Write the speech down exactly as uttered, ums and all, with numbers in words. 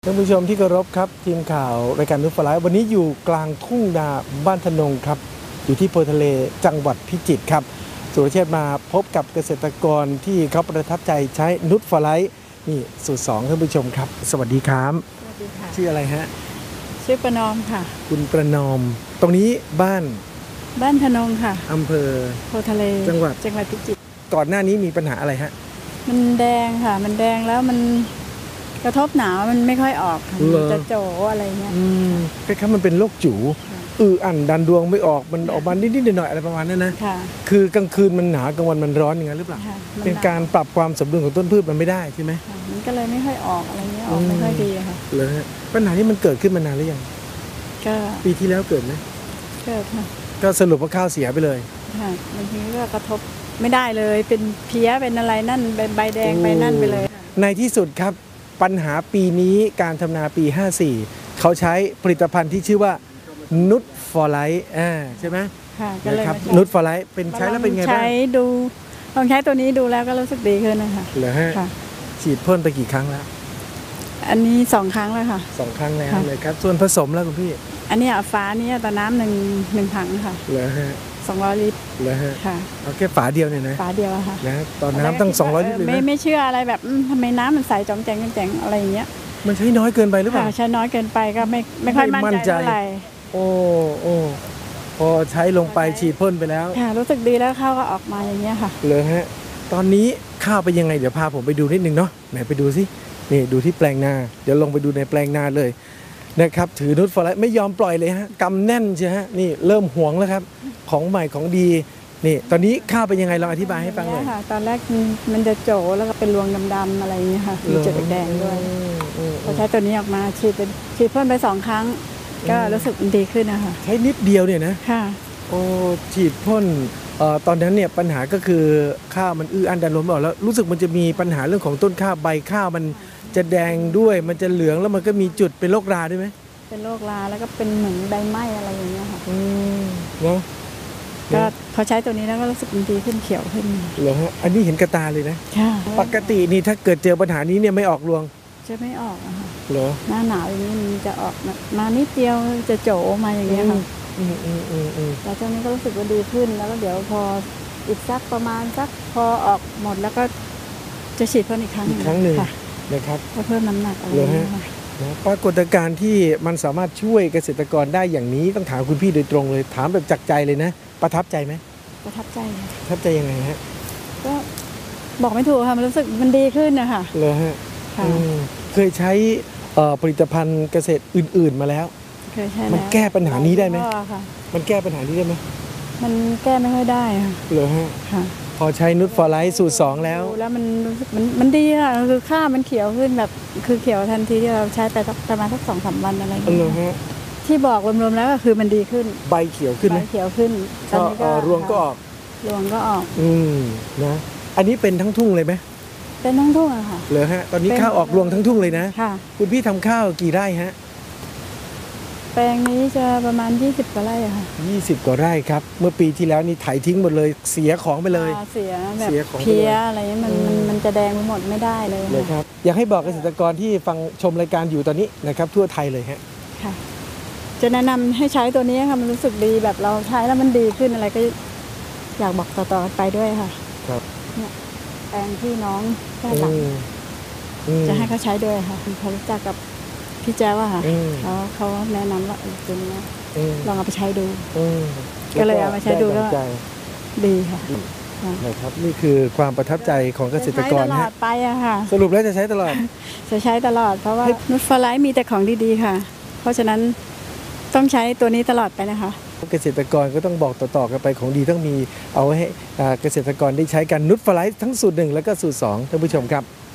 ท่านผู้ชมที่เคารพครับทีมข่าวรายการนุชฟลายวันนี้อยู่กลางทุ่งนาบ้านธนงครับอยู่ที่โพธิ์ทะเลจังหวัดพิจิตรครับสุรเชษฐ์มาพบกับเกษตรกรที่เขาประทับใจใช้นุชฟลายนี่สูตรสองท่านผู้ชมครับสวัสดีครับสวัสดีค่ะชื่ออะไรฮะชื่อประนอมค่ะคุณประนอมตรงนี้บ้านบ้านธนงค่ะอำเภอโพธิ์ทะเลจังหวัดจังหวัดพิจิตรก่อนหน้านี้มีปัญหาอะไรฮะมันแดงค่ะมันแดงแล้วมันกระทบหนาวมันไม่ค่อยออกมันจะโจอะไรเงี้ยอืมคล้ายๆมันเป็นโรคจู๋อืออันดันดวงไม่ออกมันออกมานิดๆหน่อยๆอะไรประมาณนั้นนะคือกลางคืนมันหนาวกลางวันมันร้อนอย่างนั้นหรือเปล่าเป็นการปรับความสมดุลของต้นพืชมันไม่ได้ใช่ไหมมันก็เลยไม่ค่อยออกอะไรเงี้ยออกไม่ค่อยดีค่ะเลยปัญหานี้มันเกิดขึ้นมานานหรือยังก็ปีที่แล้วเกิดไหมเกิดค่ะก็สรุปว่าข้าวเสียไปเลยค่ะบางทีก็กระทบไม่ได้เลยเป็นเพี้ยเป็นอะไรนั่นเป็นใบแดงใบนั่นไปเลยในที่สุดครับปัญหาปีนี้การทำนาปีห้าสี่เขาใช้ผลิตภัณฑ์ที่ชื่อว่านุชฟอร์ไลท์อ่าใช่ไหมค่ะก็เลยนุชฟอร์ไลท์เป็นใช้แล้วเป็นไงบ้างใช้ดูลองใช้ตัวนี้ดูแล้วก็รู้สึกดีขึ้นนะคะเหรอฮะฉีดพ่นไปกี่ครั้งแล้วอันนี้สองครั้งแล้วค่ะสองครั้งแล้วเลยครับส่วนผสมแล้วคุณพี่อันนี้ฟ้านี้ต่อน้ำหนึ่งหนึ่งถังค่ะเหรอฮะสองร้อยลิตรเหรอฮะค่ะเอาแค่ฝาเดียวเนี่ยนะฝาเดียวค่ะนะตอนน้ำตั้งสองร้อยลิตรเลยนะไม่ไม่เชื่ออะไรแบบทำไมน้ำมันใสจอมแจงจอมแจงอะไรอย่างเงี้ยมันใช้น้อยเกินไปหรือเปล่าใช้น้อยเกินไปก็ไม่ไม่ค่อยมั่นใจเท่าไหร่โอ้โอ้พอใช้ลงไปฉีดพ่นไปแล้วค่ะรู้สึกดีแล้วข้าวก็ออกมาอย่างเงี้ยค่ะเลยฮะตอนนี้ข้าวไปยังไงเดี๋ยวพาผมไปดูนิดนึงเนาะไหนไปดูสินี่ดูที่แปลงนาเดี๋ยวลงไปดูในแปลงนาเลยนะครับถือนุชฟอร์ไลท์ไม่ยอมปล่อยเลยฮะกำแน่นใช่ฮะนี่เริ่มหวงแล้วครับของใหม่ของดีนี่ตอนนี้ข้าวเป็นยังไงลองอธิบายให้ฟังหน่อยค่ะตอนแรกมันจะโจแล้วก็เป็นรวงดำๆอะไรอย่างเงี้ยค่ะมีจุดแดงด้วยพอใช้ตัวนี้ออกมาฉีดเป็นฉีดพ่นไปสองครั้งก็รู้สึกดีขึ้นนะคะใช้นิดเดียวเนี่ยนะค่ะโอ้ฉีดพ่นเอ่อตอนนั้นเนี่ยปัญหาก็คือข้าวมันอื้ออันดันล้มออกแล้วรู้สึกมันจะมีปัญหาเรื่องของต้นข้าวใบข้าวมันจะแดงด้วยมันจะเหลืองแล้วมันก็มีจุดเป็นโรคราด้วยไหมเป็นโรคราแล้วก็เป็นเหมือนใบไหม้อะไรอย่างเงี้ยค่ะอืมเนาะก็พอใช้ตัวนี้แล้วก็รู้สึกดีขึ้นเขียวขึ้นเหรอฮะอันนี้เห็นกระตาเลยนะค่ะปกตินี่ถ้าเกิดเจอปัญหานี้เนี่ยไม่ออกรวงจะไม่ออกอะค่ะเหรอหน้าหนาวอย่างนี้มันจะออกมานิดเดียวจะโจมาอย่างเงี้ยค่ะอืมอืมอืมอืมแต่ตอนนี้ก็รู้สึกว่าดีขึ้นแล้วก็เดี๋ยวพออีกสักประมาณสักพอออกหมดแล้วก็จะฉีดเพิ่มอีกครั้งอีกครั้งหนึ่งนะครับเพิ่มน้ำหนักอะไรอย่างเงี้ยค่ะปรากฏการณ์ที่มันสามารถช่วยเกษตรกรได้อย่างนี้ต้องถามคุณพี่โดยตรงเลยถามแบบจากใจเลยนะประทับใจไหมประทับใจประทับใจยังไงฮะก็บอกไม่ถูกค่ะมันรู้สึกมันดีขึ้นนะคะเลยฮะเคยใช้ผลิตภัณฑ์เกษตรอื่นๆมาแล้วเคยใช้มันแก้ปัญหานี้ได้ไหมมันแก้ปัญหานี้ได้ไหมมันแก้ไม่ค่อยได้ค่ะเลยฮะพอใช้นุชฟอร์ไลท์สูตรสองแล้วแล้วมันรู้สึกมันมันดีค่ะคือข้าวมันเขียวขึ้นแบบคือเขียวทันทีที่เราใช้ไปประมาณสักสองสามวันอะไรอย่างเงี้ยที่บอกรวมๆแล้วก็คือมันดีขึ้นใบเขียวขึ้นใบเขียวขึ้นตอนนี้ก็รวงก็ออกรวงก็ออกอืมนะอันนี้เป็นทั้งทุ่งเลยไหมเป็นทั้งทุ่งอะค่ะเหรอฮะตอนนี้ข้าวออกรวงทั้งทุ่งเลยนะค่ะคุณพี่ทำข้าวกี่ไร่ฮะแปลงนี้จะประมาณยี่สิบกว่าไร่อะค่ะยี่สิบกว่าไร่ครับเมื่อปีที่แล้วนี่ไถทิ้งหมดเลยเสียของไปเลยเสียแบบเพี้ยอะไรมันมันมันจะแดงไปหมดไม่ได้เลยเลยครับอยากให้บอกเกษตรกรที่ฟังชมรายการอยู่ตอนนี้นะครับทั่วไทยเลยฮะค่ะจะแนะนำให้ใช้ตัวนี้ค่ะมันรู้สึกดีแบบเราใช้แล้วมันดีขึ้นอะไรก็อยากบอกต่อๆไปด้วยค่ะครับเนี่ยแปลงพี่น้องแค่หลังจะให้เขาใช้ด้วยค่ะเขารู้จักกับพี่แจ้วอะค่ะเขาเขาแนะนำว่าตัวนี้ลองเอาไปใช้ดูก็เลยเอามาใช้ดูก็ดีค่ะนะครับนี่คือความประทับใจของเกษตรกรตลอดไปอะค่ะสรุปแล้วจะใช้ตลอดจะใช้ตลอดเพราะว่านุชฟอร์ไลท์มีแต่ของดีๆค่ะเพราะฉะนั้นต้องใช้ตัวนี้ตลอดไปนะคะเกษตรกรก็ต้องบอกต่อๆกันไปของดีต้องมีเอาไว้ให้เกษตรกรได้ใช้กันนุชฟอร์ไลท์ทั้งสูตรหนึ่งแล้วก็สูตรสองท่านผู้ชมครับ